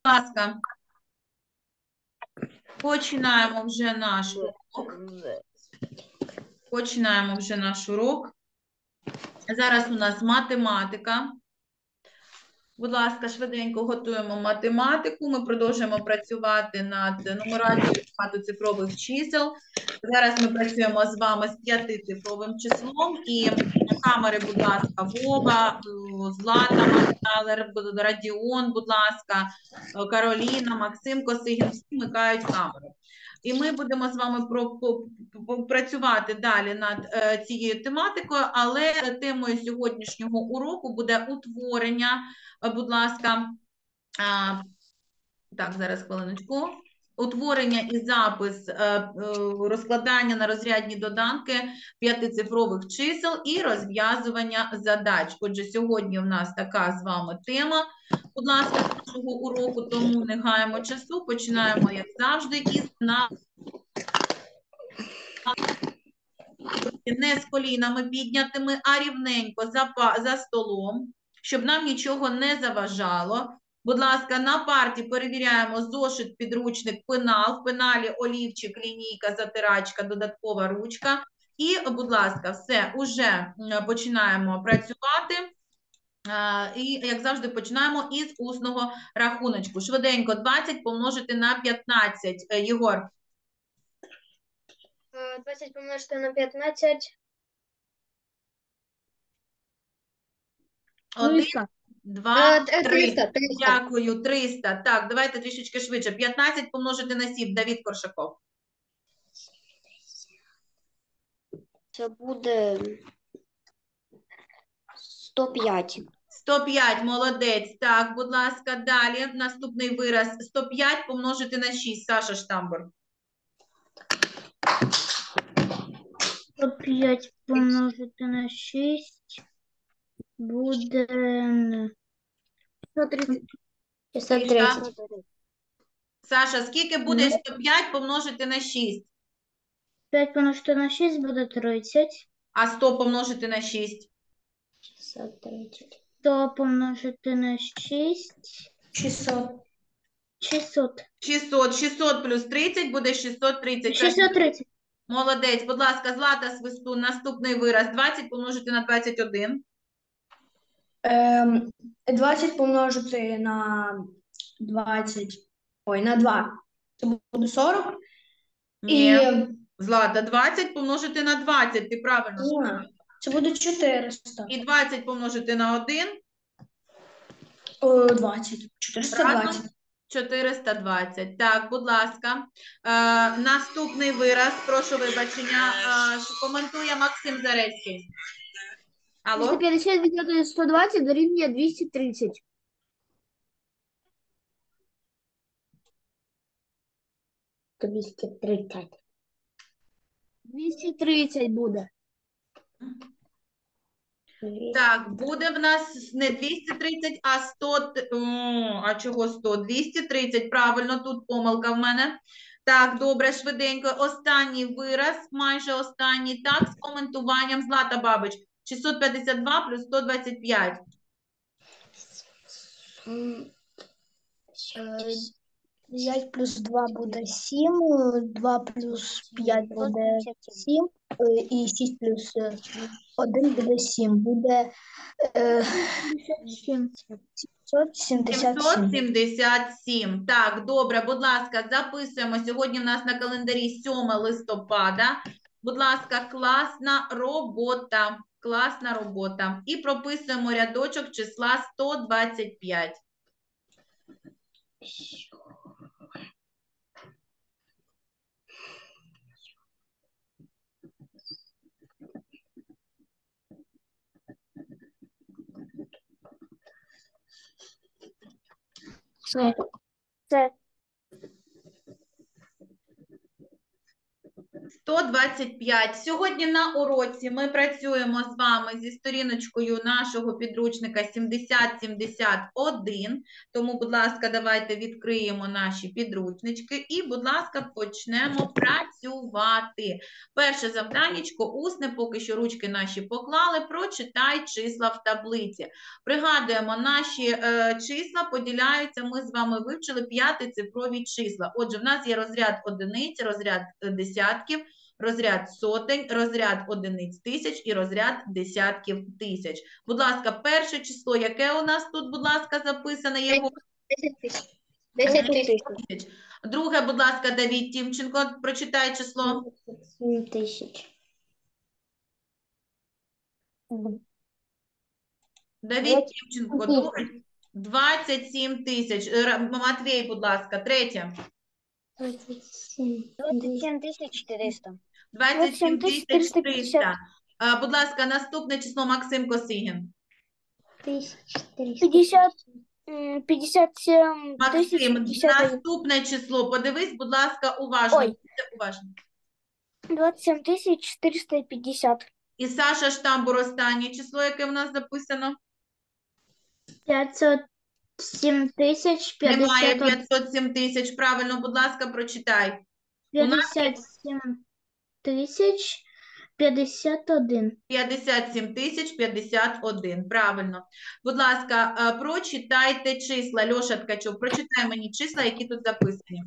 ласка, починаємо вже наш урок. Починаємо вже наш урок. Зараз у нас математика. Будь ласка, швиденько готуємо математику. Ми продовжуємо працювати над нумерацією багатоцифрових чисел. Зараз ми працюємо з вами з 5-цифровим числом. І камери, будь ласка, Вова, Злата, Марталер, Радіон, будь ласка, Кароліна, Максим Косигін, всі вмикають камери. І ми будемо з вами працювати далі над цією тематикою, але темою сьогоднішнього уроку буде утворення, будь ласка, так, зараз хвилиночку. Утворення і запис розкладання на розрядні доданки 5-цифрових чисел і розв'язування задач. Отже, сьогодні в нас така з вами тема, будь ласка, нашого уроку, тому не гаємо часу, починаємо, як завжди, із не з колінами піднятими, а рівненько за столом, щоб нам нічого не заважало. Будь ласка, на парті перевіряємо зошит, підручник, пенал. В пеналі олівчик, лінійка, затирачка, додаткова ручка. І, будь ласка, все, уже починаємо працювати. І, як завжди, починаємо із усного рахуночку. Швиденько, 20 помножити на 15. Єгор. 20 помножити на 15. 1, 2, 3. 300. Дякую, 300. Так, давайте трішечки швидше. 15 помножити на 7. Давид Коршаков. Це буде 105. 105, молодець. Так, будь ласка, далі. Наступний вираз. 105 помножити на 6. Саша Штамбур. 105 помножити на 6 буде 130. 630. Саша, скільки буде 105 помножити на 6? 5 помножити на 6 буде 30. А 100 помножити на 6? 630. 100 помножити на 6. 600. 600. 600. 600 плюс 30 буде 630. 630. Молодець. Будь ласка, Злата Свистун. Наступний вираз. 20 помножити на 21. 20 помножити на 20. Ой, на 2. Це буде 40. Ні. І Злата, 20 помножити на 20. Ти правильно сказала. це буде 400. І 20 помножити на 1. 20. 420. Разом 420. Так, будь ласка. Наступний вираз. Прошу вибачення. Коментує Максим Зарецький. Алло? 250 відняти 120 дорівнює 230. 230. 230 буде. Так, буде в нас не 230, а 100. А чого 100? 230. Правильно, тут помилка в мене. Так, добре, швиденько. Останній вираз, майже останній. Так, з коментуванням. Злата Бабич. 652 плюс 125. 5 плюс 2 буде 7, 2 плюс 5 буде 7, і 6 плюс 1 буде 7. Буде 777. 777. Так, добре, будь ласка, записуємо. Сьогодні в нас на календарі 7 листопада. Будь ласка, класна робота. Класна робота. І прописуємо рядочок числа 125. Це 125. Сьогодні на уроці ми працюємо з вами зі сторіночкою нашого підручника 7071. Тому, будь ласка, давайте відкриємо наші підручнички і, будь ласка, почнемо працювати. Перше завданнячко усне, поки що ручки наші поклали, прочитай числа в таблиці. Пригадуємо, наші числа поділяються, ми з вами вивчили п'ятицифрові числа. Отже, в нас є розряд одиниць, розряд десятків, розряд сотень, розряд одиниць тисяч і розряд десятків тисяч. Будь ласка, перше число, яке у нас тут, будь ласка, записане його? 10 тисяч. Друге, будь ласка, Давід Тімченко, прочитай число. 7 тисяч. Давід Тімченко, друге. 27 тисяч. Матвій, будь ласка, третє. 27 тисяч 400. 27 тисяч 300. Будь ласка, наступне число Максим Косигін. 57 Максим, тисяч. наступне число. Подивись, будь ласка, уважно. Ой. Будьте уважні. 27 тисяч 450. І Саша Штамбур, останнє число, яке в нас записано. 507 тисяч Немає 51. 507 тисяч. Правильно, будь ласка, прочитай. У нас 57 тисяч 51. 57 тисяч 51. Правильно. Будь ласка, прочитайте числа. Льоша Ткачов, прочитай мені числа, які тут записані.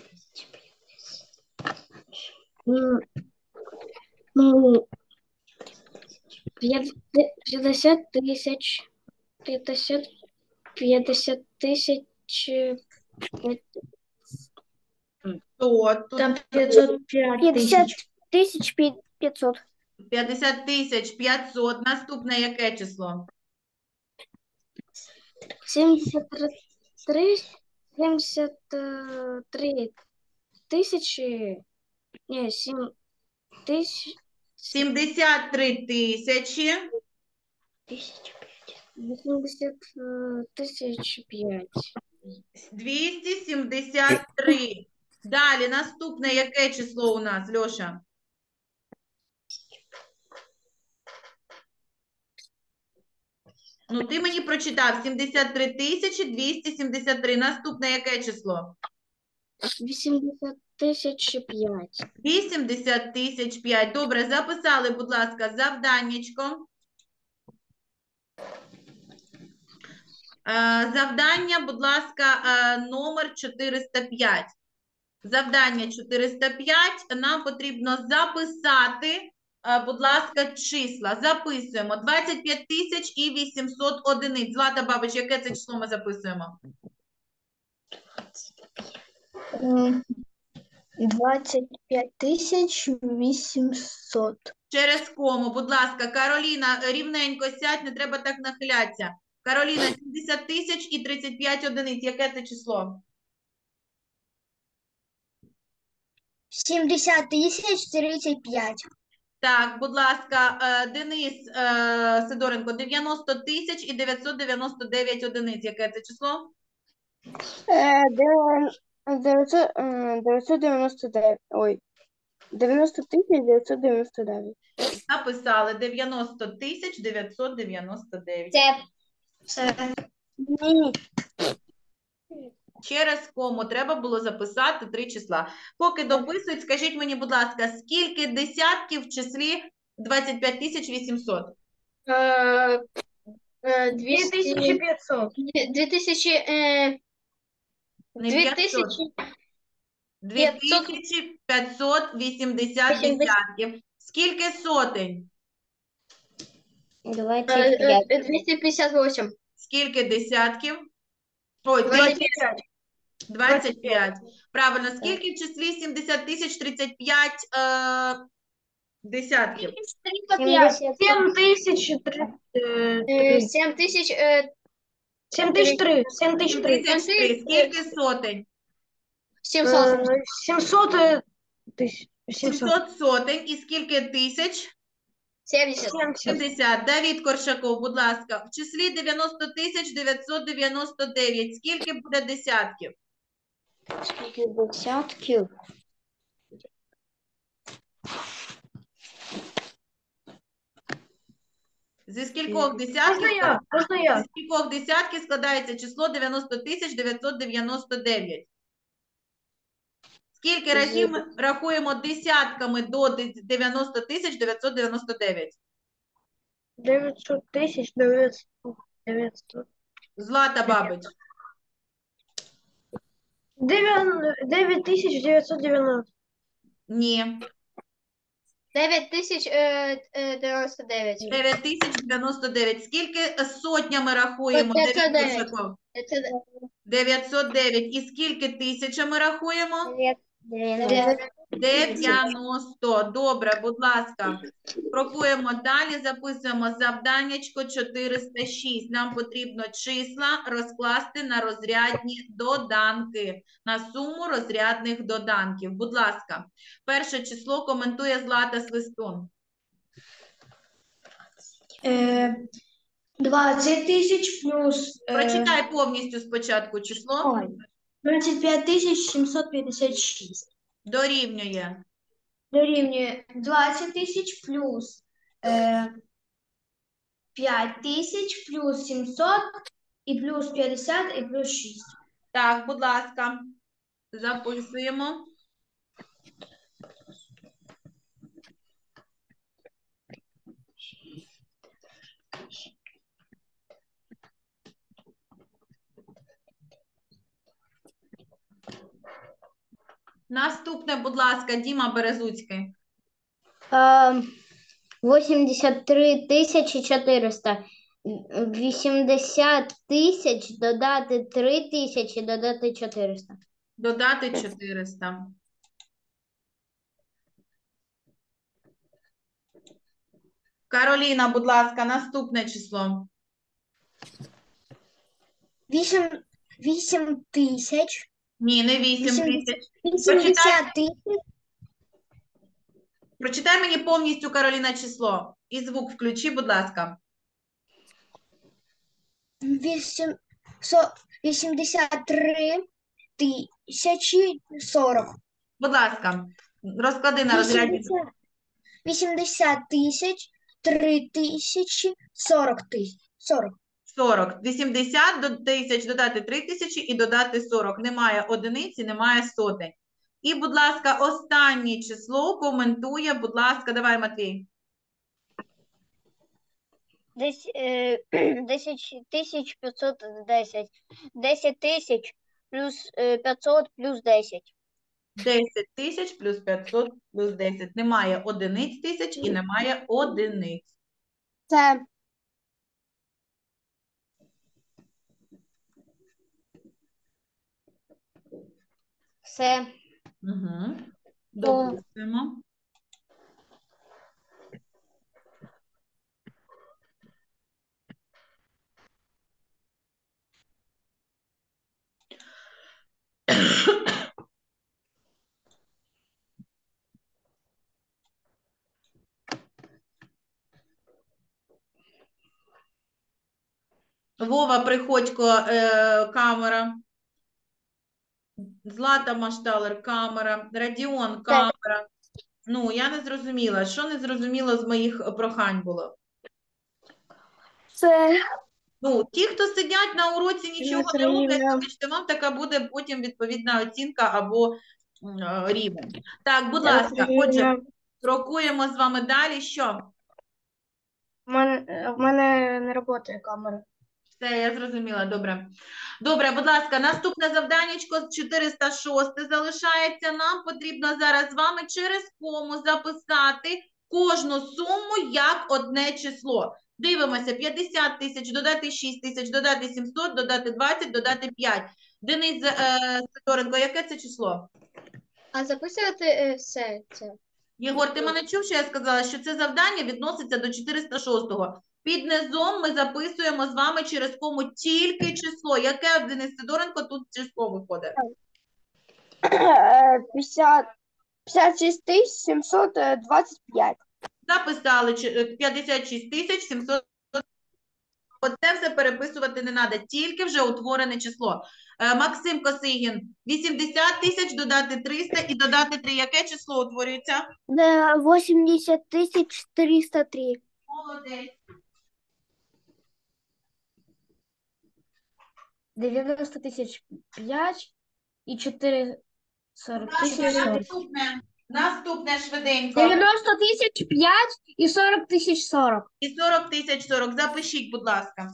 Ну, 50 тисяч, 50 тисяч, Тут там 505 тисяч. 500. 50 тисяч 500. Наступне яке число? 73 тисячі, ні, 7 тисяч, 73 тисячі. 80 тисяч 5. 273. Далі, наступне яке число у нас, Льоша? Ну, ти мені прочитав 73 тисячі 273. Наступне яке число? 80 тисяч 5. 80 тисяч 5. Добре, записали, будь ласка, завданнячко. Завдання, будь ласка, номер 405. Завдання 405. Нам потрібно записати, будь ласка, числа. Записуємо 25 тисяч і 800 одиниць. Злата Бабич, яке це число ми записуємо? 25 тисяч 800. Через кому, будь ласка, Кароліна, рівненько сядь, не треба так нахилятися. Кароліна, 70 тисяч і 35 одиниць. Яке це число? 70 тисяч 35. Так, будь ласка, Денис Сидоренко, 90 тисяч і 999 одиниць. Яке це число? 999. Ой. 90 тисяч 999. Написали 90 тисяч 999. Це Ні. Через кому треба було записати 3 числа. Поки дописують, скажіть мені, будь ласка, скільки десятків в числі 25 тисяч 800? 2500. 2000. Не 500. 2580 десятків. Скільки сотень? 25. 258. Скільки десятків? Ой, 25. 25. Правильно. Скільки в числі 70 тисяч 35 десятків? 7 тисяч 7 тисяч 7003. 7003. Скільки сотень? 700. 700 тисяч. 700 сотень. І скільки тисяч? 70. 70. Давід Коршаков, будь ласка. В числі 90 тисяч 999. Скільки буде десятків? Скільки десятків? Зі скількох десятків? Можна я? Зі скількох десятків складається число 90 999. Скільки разів ми рахуємо десятками до 90 999? 900 тисяч 900. Злата Бабич. 9990. Ні. 9099. 9099. Скільки сотнями рахуємо? 509. 900. 909. І скільки тисячами рахуємо? 90. Добре, будь ласка. Крокуємо далі, записуємо завданнячко 406. Нам потрібно числа розкласти на розрядні доданки, на суму розрядних доданків. Будь ласка, перше число коментує Злата Свистун. 20 тисяч плюс Прочитай повністю спочатку число. 25 756. Дорівнює. Дорівнює 20 тисяч плюс 5 тисяч плюс 700 і плюс 50 і плюс 6. Так, будь ласка, записуємо. Наступне, будь ласка, Діма Березуцький. 83 400. 80 тисяч додати 3 тисячі, додати 400. Додати 400. Кароліна, будь ласка, наступне число. 8 тисяч. Ні, не 8 тисяч. 80 тисяч. Прочитай мені повністю, Кароліна, число. І звук включи, будь ласка. 83 тисячі 40. Будь ласка, розклади на розряді. 80 тисяч 3 тисячі 40 тисяч. 40. 80 тисяч додати 3 тисячі і додати 40. Немає одиниці, немає сотень. І, будь ласка, останнє число коментує, будь ласка, давай, Матвій. 10 510. 10 тисяч плюс 500 плюс 10. 10 тисяч плюс 500 плюс 10. Немає одиниць тисяч і немає одиниць. Це Все. Угу. Допустимо. Вова Приходько, камера. Злата Машталер, камера. Радіон, камера. Ну, я не зрозуміла. Що не зрозуміло з моїх прохань було? Це Ну, ті, хто сидять на уроці, нічого не Сергіївна. роблять, вибачте, вам така буде потім відповідна оцінка або рівень. Так, будь ласка, отже, крокуємо з вами далі. Що? в мене не працює камера. Все, я зрозуміла, добре. Добре, будь ласка, наступне завданнячко 406 залишається. Нам потрібно зараз з вами через кому записати кожну суму як одне число. Дивимося, 50 тисяч, додати 6 тисяч, додати 700, додати 20, додати 5. Денис Сидоренко, яке це число? А записувати все це. Єгор, ти мене чув, що я сказала, що це завдання відноситься до 406-го. Під низом ми записуємо з вами через кому тільки число. Яке, Денис Сидоренко, тут число виходить? 56 тисяч 725. Записали 56 тисяч 700. Оце все переписувати не треба, тільки вже утворене число. Максим Косигін, 80 тисяч додати 300 і додати 3. Яке число утворюється? 80 тисяч 303. Молодець. 90 тисяч 5 і 4 40 тисяч 40. Наступне швиденько. 90 тисяч 5 і 40 тисяч 40. І 40 тисяч 40. Запишіть, будь ласка.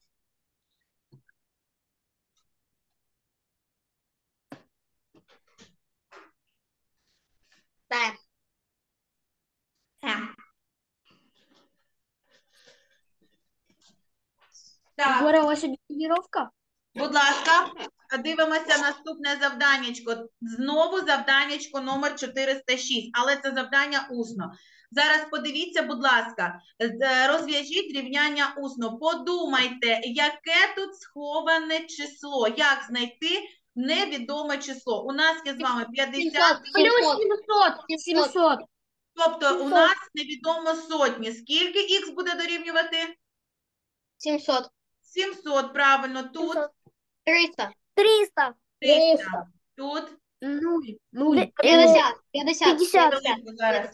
Так. Так, Егора, у вас сьогодні тренування? будь ласка, дивимося наступне завданнячко. Знову завданнячко номер 406, але це завдання усно. Зараз подивіться, будь ласка, розв'яжіть рівняння усно. Подумайте, яке тут сховане число, як знайти невідоме число. У нас є з вами 50, Плюс 700. 700. тобто у нас невідомо сотні. Скільки х буде дорівнювати? 700. 700, правильно. Тут 300. 300. 300. Тут 0. 50. 50. 50. зараз.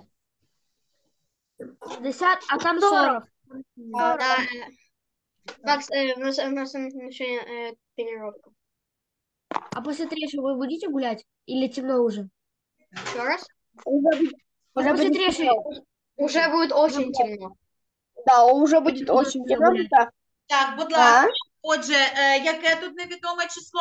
50, а там 40. Да. Макс, у нас еще тренировка. А после третьего вы будете гулять? Или темно уже? Еще раз? Уже после третьего. Уже будет очень темно. Да, уже будет очень темно. Так, будь ласка. Отже, яке тут невідоме число?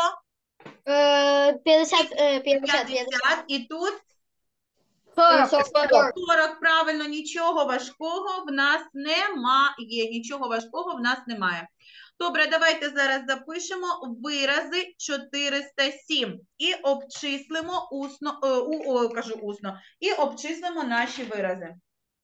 50. 50. І тут 40. 40. Правильно, нічого важкого в нас немає. Нічого важкого в нас немає. Добре, давайте зараз запишемо вирази 407 і обчислимо усно, усно, і обчислимо наші вирази.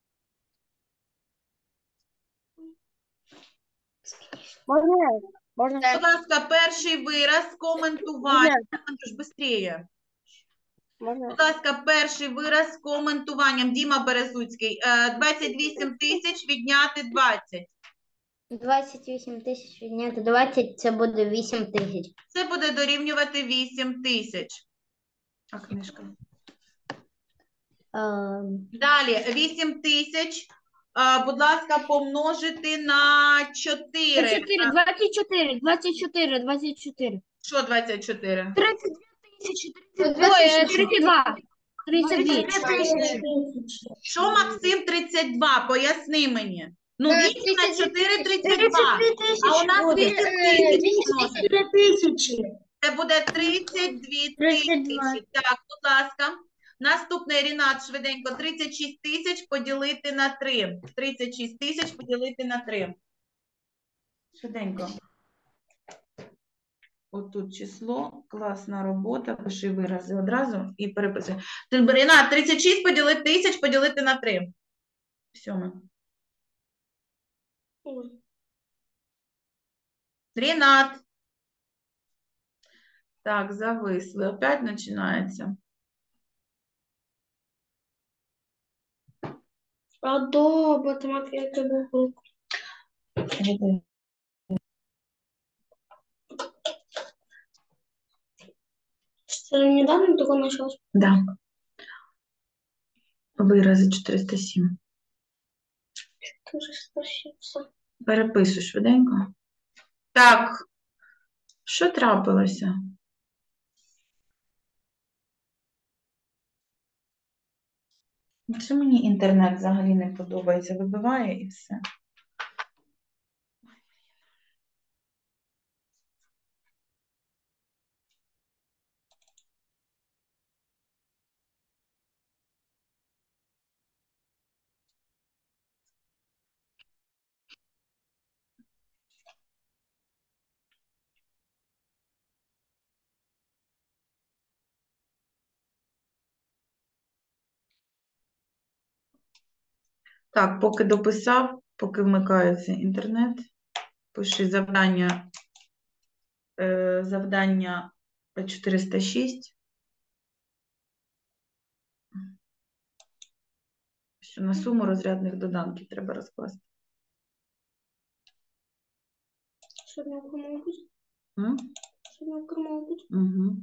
Можно? Будь ласка, перший вираз коментування. Антош, швидше. Будь ласка, перший вираз з коментуванням. Діма Березуцький. 28 тисяч відняти 20. 28 тисяч відняти 20, це буде 8 тисяч. Це буде дорівнювати 8 тисяч. А книжка? Далі, 8 тисяч, будь ласка, помножити на 4. 24. 24. 24. Що 24? 32 тисячі. Ой, 32. 32. Що, Максим, 32? Поясни мені. Ну, 8 на 4 – 32. А у нас 8 тисяч. Це буде 32 тисячі. Так, будь ласка. Наступний, Рінат, швиденько. 36 тисяч поділити на 3. 36 тисяч поділити на 3. Швиденько. Отут число. Класна робота. Пиши вирази одразу і переписуй. Рінат, 36 поділити тисяч поділити на 3. 7. Рінат. Так, зависли. Опять починається. А до математики був. Це недавно тільки почалось? Да. Вирази 407. Дуже спасибо. Переписуй швиденько. Так, що трапилося? Чи мені інтернет взагалі не подобається? Вибиває і все. Так, поки дописав, поки вмикається інтернет, пиши завдання 406. Що на суму розрядних доданків треба розкласти. Що не окремо бути? М? Що не окремо бути? Угу.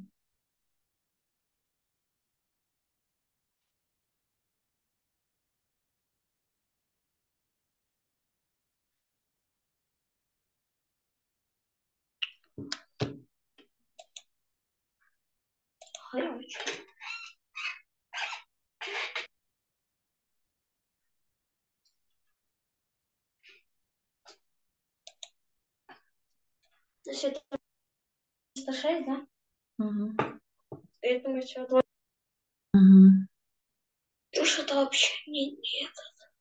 Это 106, да? Угу. Я думаю, что Угу. что-то вообще нет.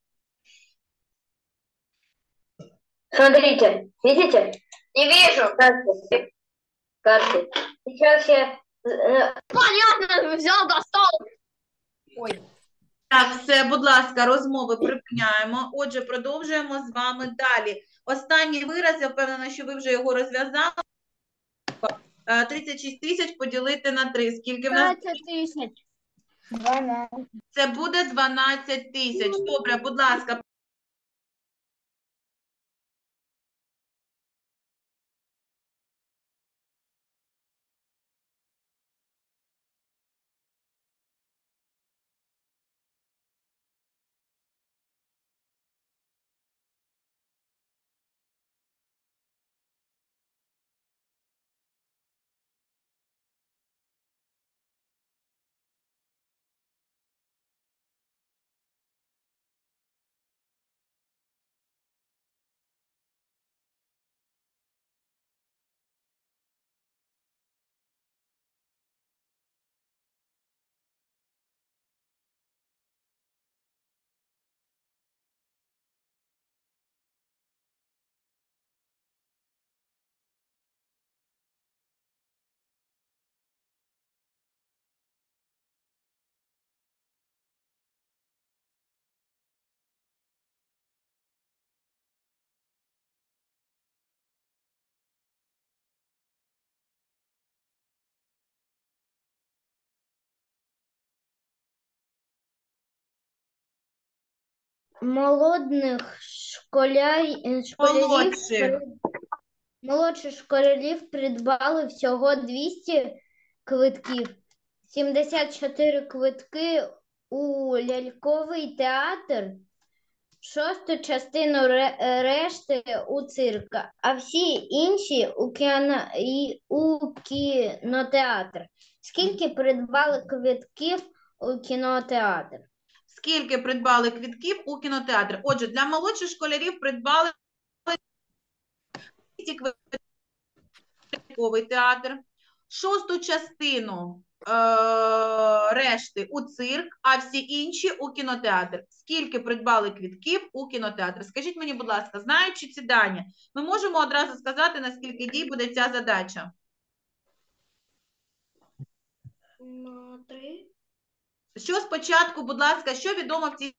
Смотрите, видите? Не вижу карты. Сейчас я... Понятно, взял, достал. Ой. Так, все, будь ласка, розмови припиняємо. Отже, продовжуємо з вами далі. Останній вираз, я впевнена, що ви вже його розв'язали. 36 тисяч поділити на 3. Скільки в нас? 20 тисяч. 12. Це буде 12 тисяч. Добре, будь ласка. Молодших. Молодших школярів придбали всього 200 квитків. 74 квитки у ляльковий театр, шосту частину решти у цирк, а всі інші у кінотеатр. Скільки придбали квитків у кінотеатр? Скільки придбали квитків у кінотеатр? Отже, для молодших школярів придбали 200 квитків у ляльковий театр, шосту частину решти у цирк, а всі інші у кінотеатр. Скільки придбали квитків у кінотеатр? Скажіть мені, будь ласка, знаючи ці дані, ми можемо одразу сказати, на скільки дій буде ця задача? 3. Що спочатку, будь ласка, що відомо в цій...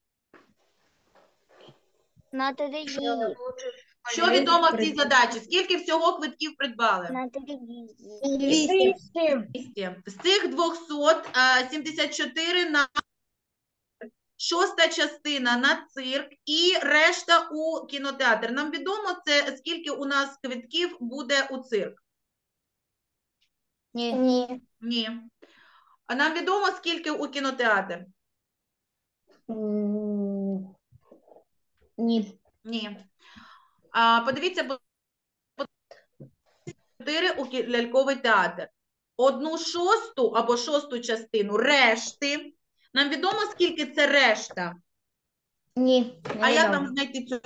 На 3 дії. Що відомо в цій задачі? Скільки всього квитків придбали? На 3 дії. 200. 200. З цих 200, 74 на шоста частина на цирк і решта у кінотеатр. Нам відомо, це скільки у нас квитків буде у цирк? Ні. Ні. А нам відомо, скільки у кінотеатр? Ні. Ні. Подивіться, будь ласка, 4 у ляльковий театр. 1/6 або шосту частину решти. Нам відомо, скільки це решта? Ні. А як нам знайти цю?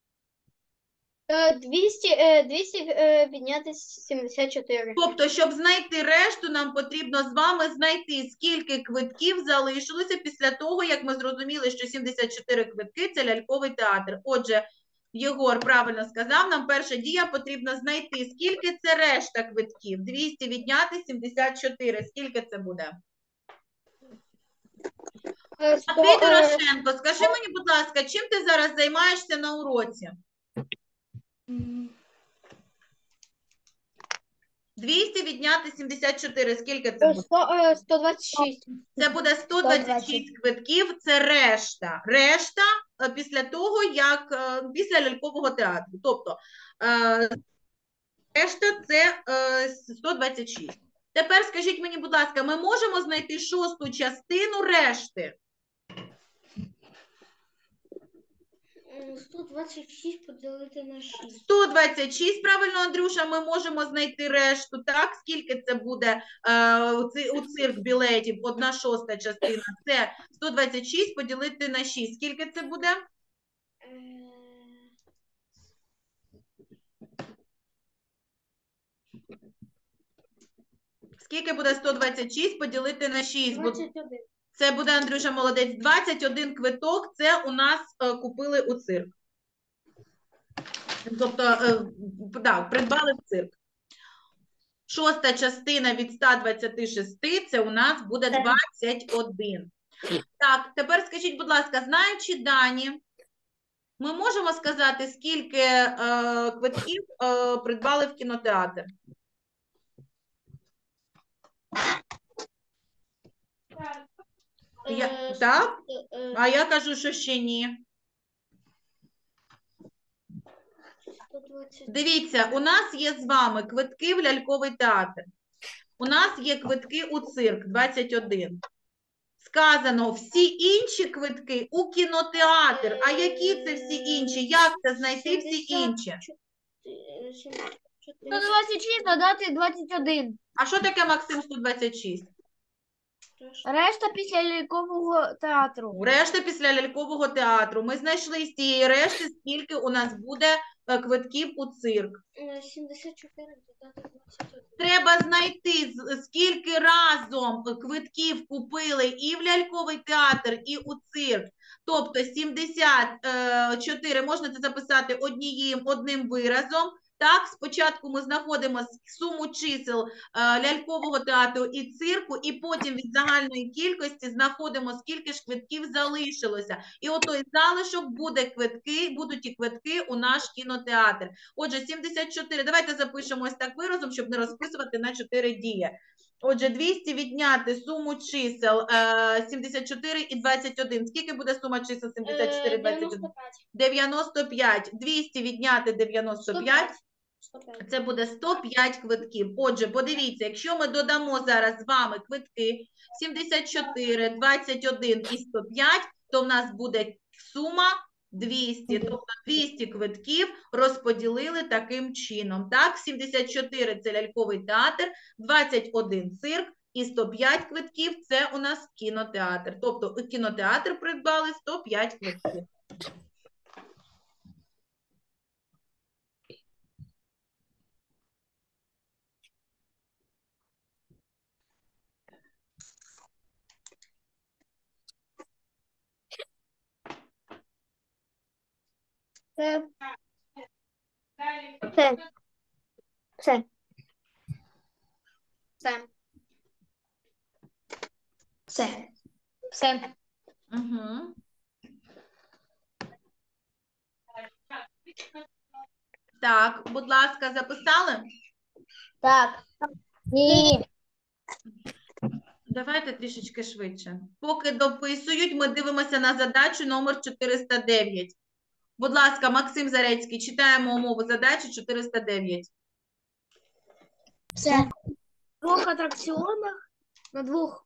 200 підняти 74. Тобто, щоб знайти решту, нам потрібно з вами знайти, скільки квитків залишилося після того, як ми зрозуміли, що 74 квитки – це ляльковий театр. Отже, Єгор правильно сказав, нам перша дія потрібно знайти, скільки це решта квитків. 200 відняти 74. Скільки це буде? Матвій Дорошенко, скажи мені, будь ласка, чим ти зараз займаєшся на уроці? 200 відняти 74. Скільки це буде? 126. Це буде 126 квитків, це решта. Решта після того, як після лялькового театру. Тобто, решта це 126. Тепер скажіть мені, будь ласка, ми можемо знайти шосту частину решти? 126 поділити на 6. 126, правильно, Андрюша, ми можемо знайти решту, так? Скільки це буде у цих білетів? 1/6 частина. Це 126 поділити на 6. Скільки це буде? Скільки буде 126 поділити на 6? 21. Це буде, Андрюша, молодець. 21 квиток, це у нас купили у цирк. Тобто, так, придбали в цирк. 6 частина від 126, це у нас буде 21. Так, тепер скажіть, будь ласка, знаючи дані, ми можемо сказати, скільки квитків придбали в кінотеатр? Так? А я кажу, що ще ні. 120. Дивіться, у нас є з вами квитки в ляльковий театр. У нас є квитки у цирк 21. Сказано, всі інші квитки у кінотеатр. А які це всі інші? Як це знайти всі інші? 126 додати 21. А що таке, Максим, 126? Решта після лялькового театру. Решта після лялькового театру. Ми знайшли з цієї решти, скільки у нас буде квитків у цирк. 74 додати 21. Треба знайти, скільки разом квитків купили і в ляльковий театр, і у цирк. Тобто 74, можна це записати одним виразом. Так, спочатку ми знаходимо суму чисел лялькового театру і цирку, і потім від загальної кількості знаходимо, скільки ж квитків залишилося. І отой залишок будуть і квитки у наш кінотеатр. Отже, 74. Давайте запишемо ось так виразом, щоб не розписувати на 4 дії. Отже, 200 відняти суму чисел 74 і 21. Скільки буде сума чисел 74 і 21? 95. 200 відняти 95. 105. Це буде 105 квитків. Отже, подивіться, якщо ми додамо зараз з вами квитки 74, 21 і 105, то в нас буде сума 200. Тобто 200 квитків розподілили таким чином. Так, 74 – це ляльковий театр, 21 – цирк і 105 квитків – це у нас кінотеатр. Тобто у кінотеатр придбали 105 квитків. Все. Все. Все. Все. Все. Все. Угу. Так, будь ласка, записали? Так. Ні. Давайте трішечки швидше. Поки дописують, ми дивимося на задачу номер 409. Будь ласка, Максим Зарецький, читаємо умову задачі 409. Все. В двох атракціонах на двох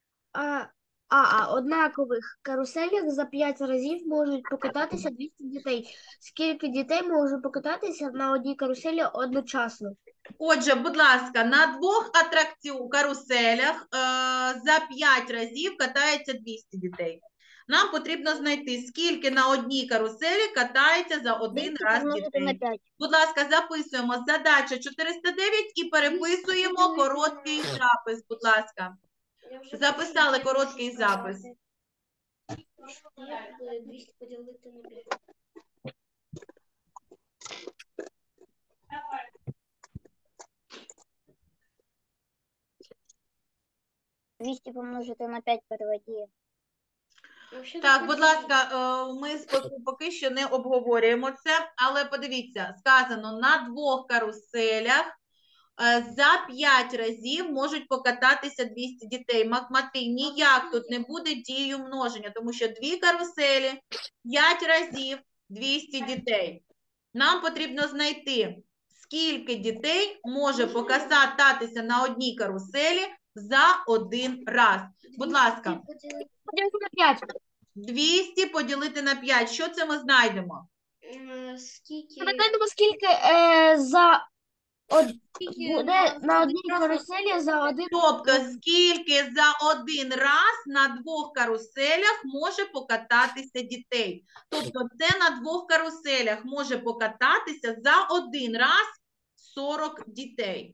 однакових каруселях за 5 разів можуть покататися 200 дітей. Скільки дітей може покататися на одній каруселі одночасно? Отже, будь ласка, на двох каруселях за 5 разів катається 200 дітей. Нам потрібно знайти, скільки на одній каруселі катається за один раз дітей. Будь ласка, записуємо задача 409 і переписуємо короткий запис, будь ласка. Записали короткий запис. 200 поділити на 5. Двісті помножити на 5 переводі. Так, будь ласка, ми поки що не обговорюємо це, але подивіться, сказано, на двох каруселях за 5 разів можуть покататися 200 дітей. Матвій, ніяк тут не буде дією множення, тому що дві каруселі, 5 разів 200 дітей. Нам потрібно знайти, скільки дітей може покататися на одній каруселі за один раз. Будь ласка. Поділити на 5. 200 поділити на 5. Що це ми знайдемо? Ми знайдемо, скільки буде на одній каруселі за один. Тобто, скільки за один раз на 2 каруселях може покататися дітей. Тобто, це на 2 каруселях може покататися за один раз 40 дітей.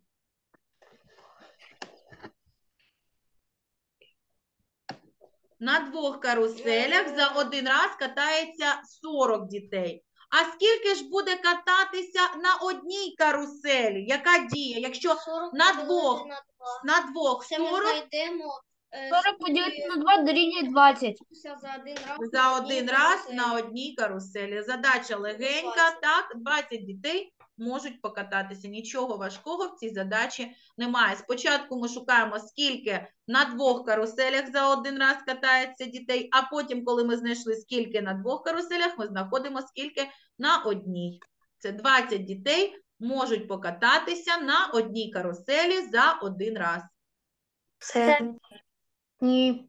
На 2 каруселях за один раз катається 40 дітей. А скільки ж буде кататися на одній каруселі? Яка дія? Якщо на двох 40 40 поділити на 2 дорівнює 20. за один раз на одній каруселі. Задача легенька, так, 20 дітей можуть покататися. Нічого важкого в цій задачі немає. Спочатку ми шукаємо, скільки на 2 каруселях за один раз катається дітей, а потім, коли ми знайшли, скільки на 2 каруселях, ми знаходимо, скільки на одній. Це 20 дітей можуть покататися на одній каруселі за один раз. Все. Ні.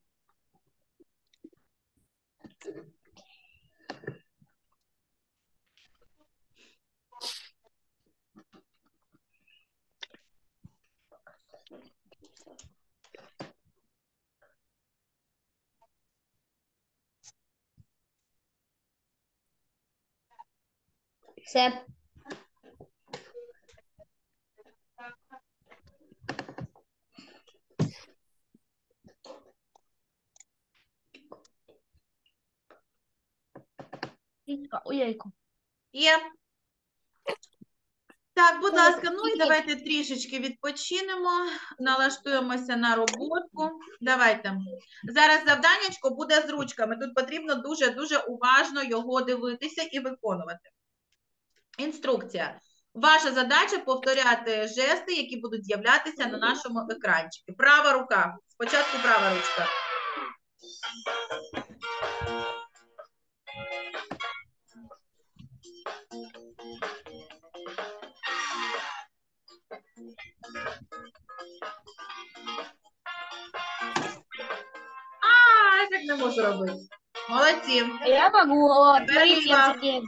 Все. Ой-ой-ку. Є. Так, будь ласка, ну і давайте трішечки відпочинемо, налаштуємося на роботку. Давайте. Зараз завданнячко буде з ручками. Тут потрібно дуже-дуже уважно його дивитися і виконувати. Інструкція. Ваша задача повторяти жести, які будуть з'являтися на нашому екранчику. Права рука. Спочатку права ручка. Я так не можу робити. Молодці. Я могу. Тепер Смотрите, ліва. Сергей.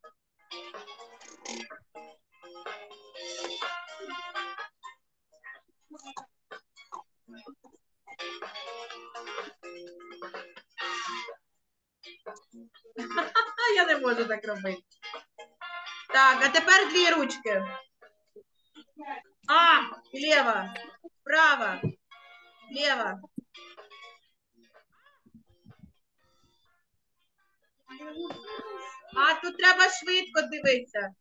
Я не можу так робити. Так, а тепер 2 ручки. Лева, права, лева. Тут треба швидко дивитися.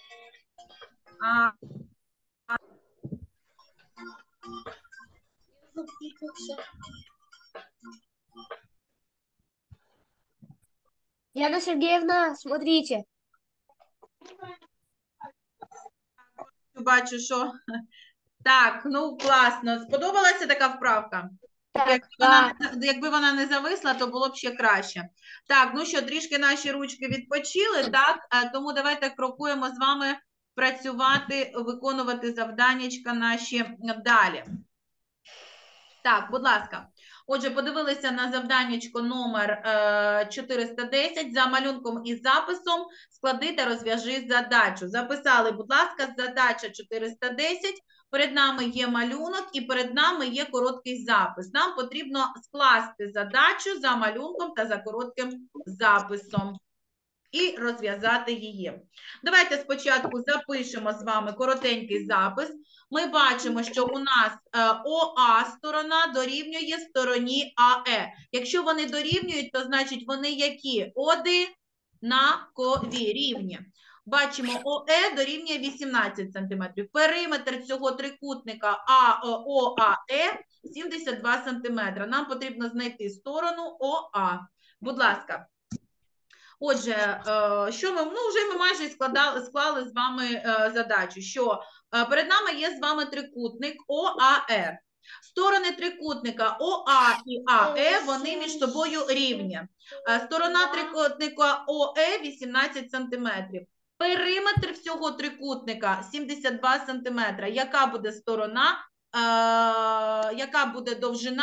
Яна Сергеевна, смотрите. Бачу, що... Так, ну класно. Сподобалася така вправка? Якби вона не зависла, то було б ще краще. Так, ну що, трішки наші ручки відпочили, так? Тому давайте крокуємо з вами працювати, виконувати завданнячка наші далі. Так, будь ласка. Отже, подивилися на завданнячко номер 410. За малюнком і записом склади та розв'яжи задачу. Записали, будь ласка, задача 410. Перед нами є малюнок і перед нами є короткий запис. Нам потрібно скласти задачу за малюнком та за коротким записом і розв'язати її. Давайте спочатку запишемо з вами коротенький запис. Ми бачимо, що у нас ОА сторона дорівнює стороні АЕ. Якщо вони дорівнюють, то значить вони які? Однакові рівні. Бачимо, ОЕ дорівнює 18 см. Периметр цього трикутника ОАЕ 72 см. Нам потрібно знайти сторону ОА. Будь ласка. Отже, що ми, вже ми майже склали з вами задачу, що перед нами є з вами трикутник ОАР. Сторони трикутника ОА і АЕ, вони між собою рівні. Сторона трикутника ОЕ 18 см. Периметр всього трикутника 72 см. Яка буде сторона, яка буде довжина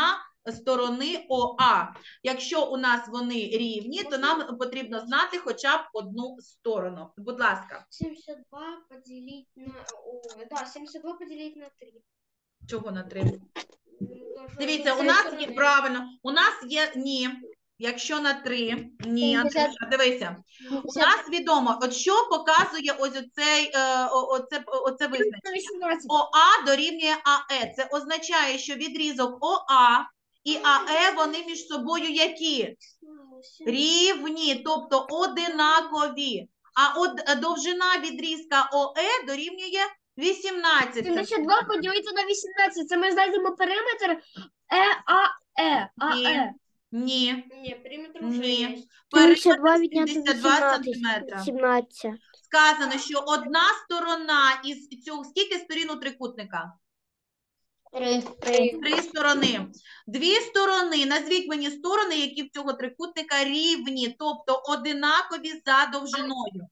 сторони ОА. Якщо у нас вони рівні, то нам потрібно знати хоча б одну сторону. Будь ласка. 72 поделить на... Да, 72 поделить на 3. Чого на 3? Дивіться, у нас є, правильно, у нас є ні. Якщо на 3, ні, Андрюша, дивися. У нас відомо, от що показує ось оце визначення. 18. ОА дорівнює АЕ. Це означає, що відрізок ОА і АЕ, вони між собою які? Рівні, тобто одинакові. А от довжина відрізка ОЕ дорівнює 18. 72 поділити на 18. Це ми знайдемо периметр ЕАЕ. АЕ. Ні. Ні, периметр Ні. 72 відняти 72 18. сантиметра. 17. Сказано, що одна сторона із цього, скільки сторін у трикутника? 3. 3 сторони. 2 сторони, назвіть мені сторони, які в цього трикутника рівні, тобто одинакові за довжиною.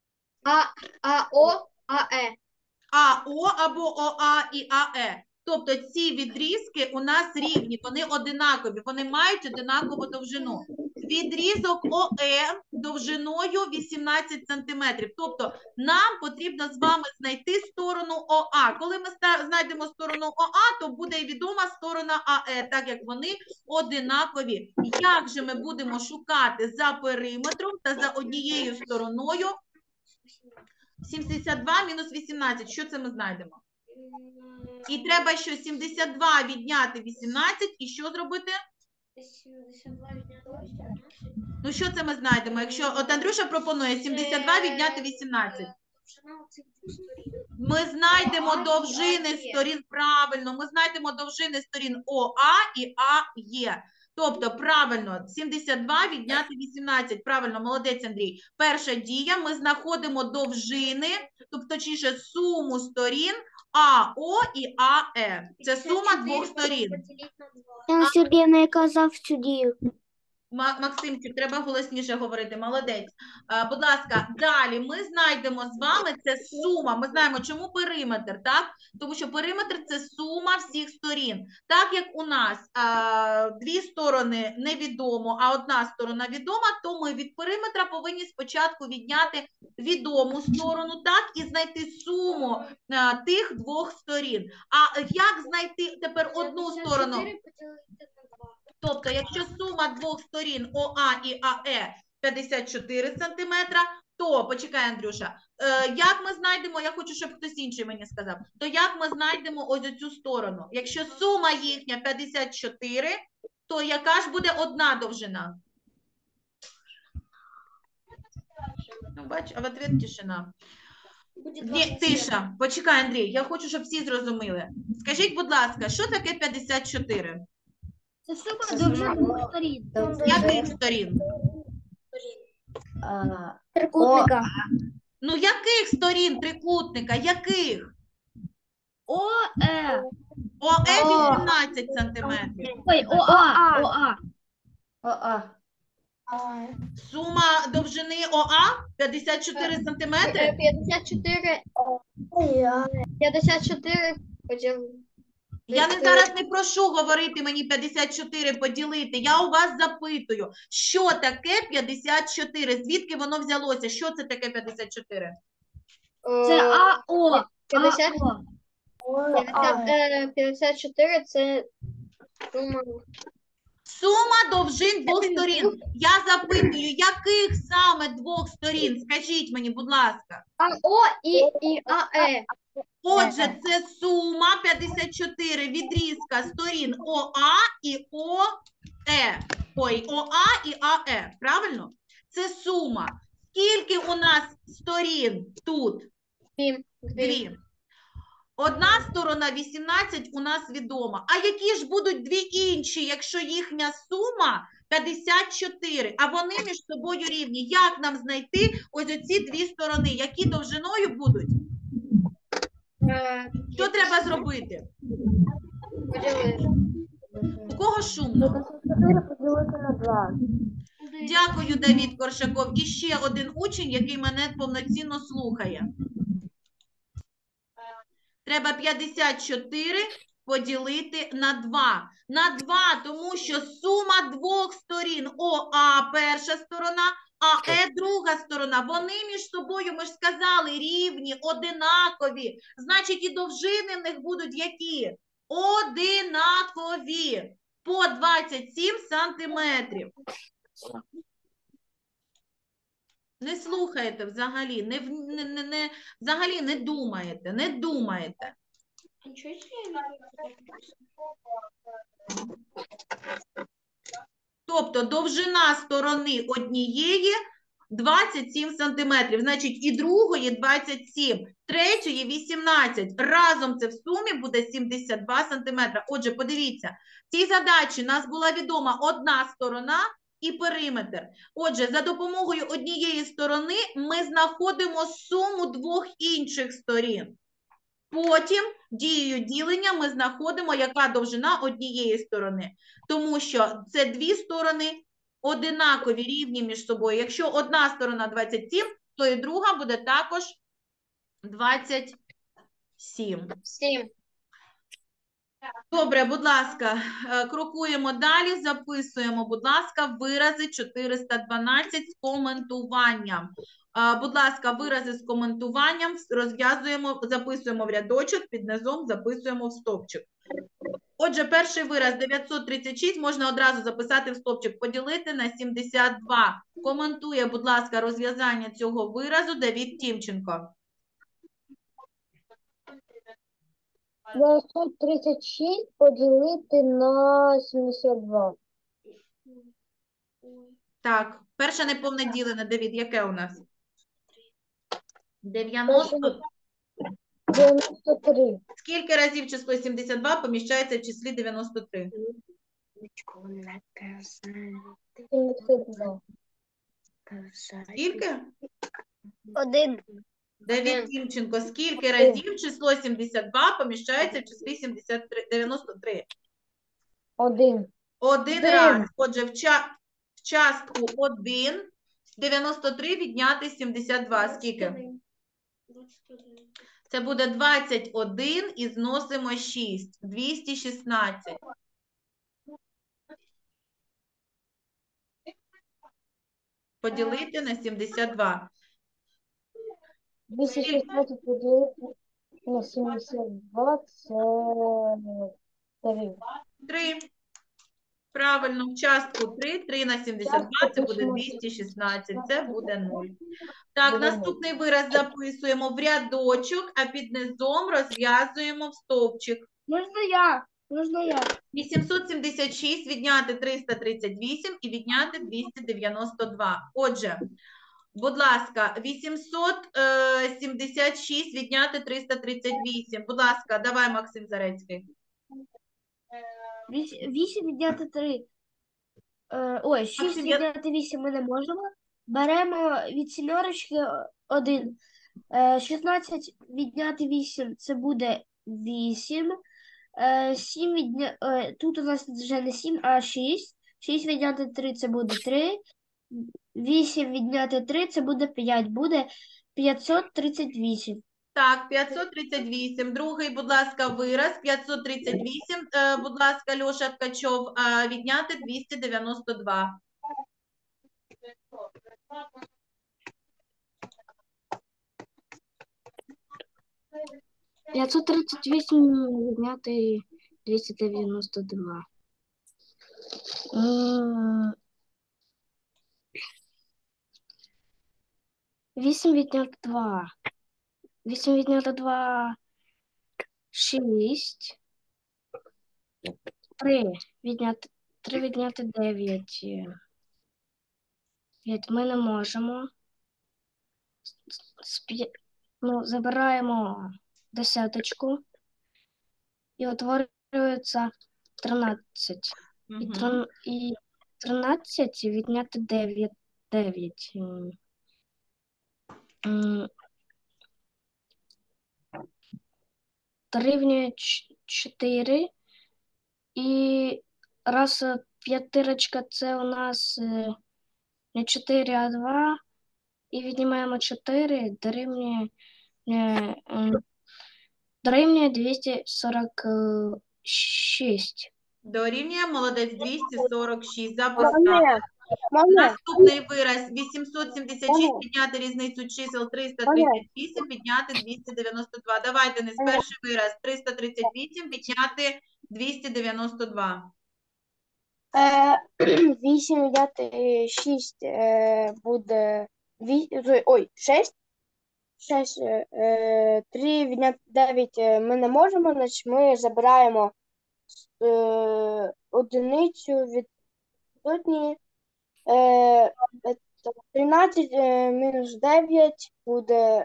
АО, АЕ. АО або ОА і АЕ. Тобто ці відрізки у нас рівні, вони одинакові, вони мають одинакову довжину. Відрізок ОЕ довжиною 18 см. Тобто нам потрібно з вами знайти сторону ОА. Коли ми знайдемо сторону ОА, то буде відома сторона АЕ, так як вони одинакові. Як же ми будемо шукати за периметром та за однією стороною 72 мінус 18? Що це ми знайдемо? І треба що 72 відняти 18 і що зробити? 72 відняти 18. Ну що це ми знайдемо? Якщо от Андрюша пропонує 72 відняти 18. Довжина оцих двох сторін. Ми знайдемо довжини сторін, правильно, ми знайдемо довжини сторін ОА і АЕ. Тобто, правильно, 72 відняти 18. Правильно, молодець, Андрій. Перша дія, ми знаходимо довжини, тобто, точніше, суму сторін АО і АЕ. Це сума двох сторін. Поділити на 2. Я Сергійна, я казав цю дію. Максимчик, треба голосніше говорити, молодець. Будь ласка, далі ми знайдемо з вами, це сума, ми знаємо, чому периметр, так? Тому що периметр – це сума всіх сторін. Так як у нас дві сторони невідомо, а одна сторона відома, то ми від периметра повинні спочатку відняти відому сторону, так, і знайти суму тих двох сторін. А як знайти тепер одну сторону? 54 поділити на 2. Тобто, якщо сума двох сторін ОА і АЕ 54 см, то, почекай, Андрюша, як ми знайдемо, я хочу, щоб хтось інший мені сказав, то як ми знайдемо ось оцю сторону? Якщо сума їхня 54, то яка ж буде одна довжина? Ну, бач, а в ответ тишина. Буде Ні, 27. тиша. Почекай, Андрій, я хочу, щоб всі зрозуміли. Скажіть, будь ласка, що таке 54? Це сума довжин двох сторін. Яких сторін? Трикутника. Ну, яких сторін трикутника? Яких? ОЕ. ОЕ 18 сантиметрів. Ой, ОА. ОА. ОА. Сума довжини ОА 54 сантиметри. 54 поділити. Я зараз не прошу говорити мені 54 поділити. Я у вас запитую, що таке 54? Звідки воно взялося? Що це таке 54? Це АО. 50. АО. 54 це сума. Сума довжин двох сторін. Я запитую, яких саме двох сторін? Скажіть мені, будь ласка. АО і АЕ. Отже, це сума 54 відрізка сторін ОА і ОЕ. Ой, ОА і АЕ. Правильно? Це сума. Скільки у нас сторін тут? Дві. Одна сторона 18 у нас відома. А які ж будуть дві інші, якщо їхня сума 54, а вони між собою рівні? Як нам знайти ось оці дві сторони? Які довжиною будуть? Що треба зробити? У кого шумно? 4 поділити на 2. Дякую, Давід Коршаков. І ще один учень, який мене повноцінно слухає. Треба 54 поділити на 2. На 2, тому що сума двох сторін ОА перша сторона, а Е друга сторона. Вони між собою, ми ж сказали, рівні, одинакові. Значить, і довжини в них будуть які? Одинакові. По 27 сантиметрів. Не слухаєте взагалі, взагалі не думаєте, не думаєте. Тобто довжина сторони однієї 27 сантиметрів, значить і другої 27, третьої 18. Разом це в сумі буде 72 сантиметра. Отже, подивіться, в цій задачі нас була відома одна сторона і периметр. Отже, за допомогою однієї сторони ми знаходимо суму двох інших сторін. Потім дією ділення ми знаходимо, яка довжина однієї сторони. Тому що це дві сторони одинакові, рівні між собою. Якщо одна сторона 27, то і друга буде також 27. 7. Добре, будь ласка, крокуємо далі, записуємо, будь ласка, вирази 412 з коментуванням. Будь ласка, вирази з коментуванням розв'язуємо, записуємо в рядочок, під низом записуємо в стовпчик. Отже, перший вираз 936 можна одразу записати в стовпчик, поділити на 72. Коментує, будь ласка, розв'язання цього виразу Давид Тімченко. 936 поділити на 72. Так, перше неповне ділене, Давид, яке у нас? 90. 93. Скільки разів число 72 поміщається в числі 93? 72. Скільки? 1. Давид Тімченко, скільки разів число 72 поміщається в числі 93? 1. Один раз. Отже, в частку 1 93 відняти 72. Скільки? Це буде 21 і зносимо 6. 216. Поділити на 72. 216 поділити на 72 це 3. 3. Правильно, в частку 3. 3 на 72 це буде 216. Це буде 0. Так, наступний вираз записуємо в рядочок, а під низом розв'язуємо в стовпчик. Можна я? 876 відняти 338 і відняти 292. Отже, будь ласка, 876 відняти 338. Будь ласка, давай, Максим Зарецький. 8 відняти 3. Ой, 6 Максим, я- відняти 8 ми не можемо. Беремо від сімерочки 1. 16 відняти 8 це буде 8. 7 тут у нас вже не 7, а 6. 6 відняти 3 це буде 3. 8 відняти 3 це буде 5. Буде 538. Так, 538. Другий, будь ласка, вираз. 538, будь ласка, Льоша Ткачов, відняти 292. Відняти 292. 8 відняти 2. 8 відняти 2 – 6. 3 відняти 9. 5 ми не можемо. Забираємо десяточку і утворюється 13. І 13 відняти 9. 9. Дорівнює 4. І раз п'ятирочка це у нас не 4, а 2. І віднімаємо 4, дорівнює 240, 6. Дорівнює, молодець, 246. Записали. Можна? Наступний вираз 876, підняти різницю чисел 338, підняти 292. Давайте, не перший вираз 338, підняти 292. 8 відняти 6 буде 6. 6, 3 відняти 9 ми не можемо, значить ми забираємо одиницю від сотні. 13 мінус 9 буде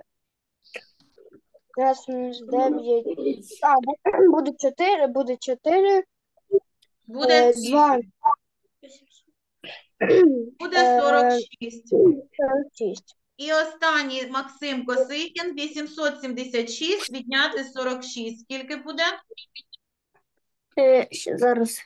13 мінус 9. Буде 4, буде 4. Буде Два. скільки? Буде 46. 46. І останній Максим Косихін, 876, відняти 46. Скільки буде? Зараз.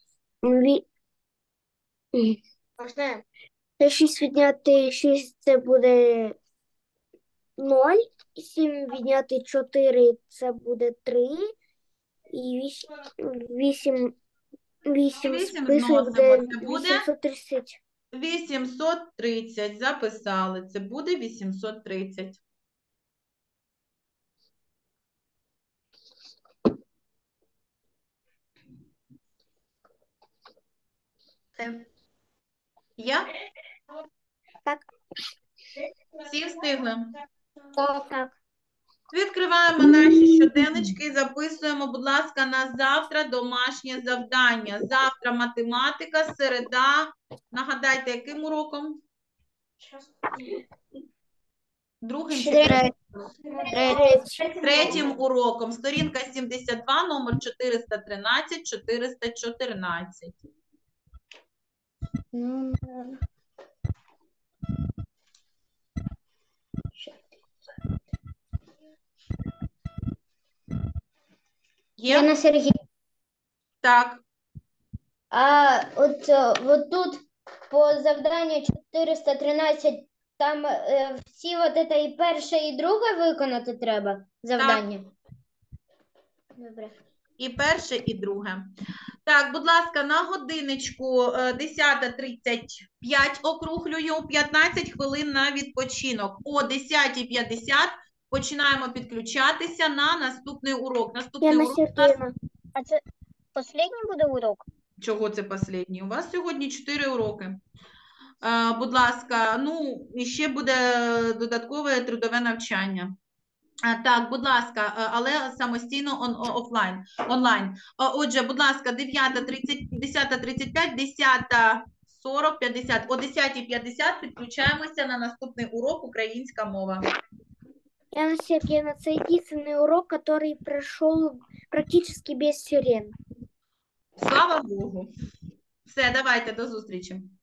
6 відняти 6 це буде 0. 7 відняти 4 це буде 3. І 8 Вісім списує вносимо. буде Це буде 830. 830. Записали. Це буде 830. Я? Так. Всі встигли? Так. Відкриваємо наші щоденнички і записуємо, будь ласка, на завтра домашнє завдання. Завтра математика, середа. Нагадайте, яким уроком? Другим чи третім? Третім уроком. Сторінка 72, номер 413, 414. Є? Яна Сергій, Так. от тут по завданню 413 там всі от це і перше, і друге виконати треба завдання. Добре. І перше, і друге. Так, будь ласка, на годиночку 10:35 округлюю, 15 хвилин на відпочинок. О 10:50 починаємо підключатися на наступний урок. Наступний Яна урок у нас... Сергіївна. А це останній буде урок? Чого це останній? У вас сьогодні 4 уроки. Будь ласка, ну, і ще буде додаткове трудове навчання. Так, будь ласка, але самостійно онлайн. Отже, будь ласка, 10:35, 10:40, 50. О 10:50 підключаємося на наступний урок «Українська мова». Яна Сергеевна, это единственный урок, который прошел практически без сирен. Слава Богу. Все, давайте, до зустрічі.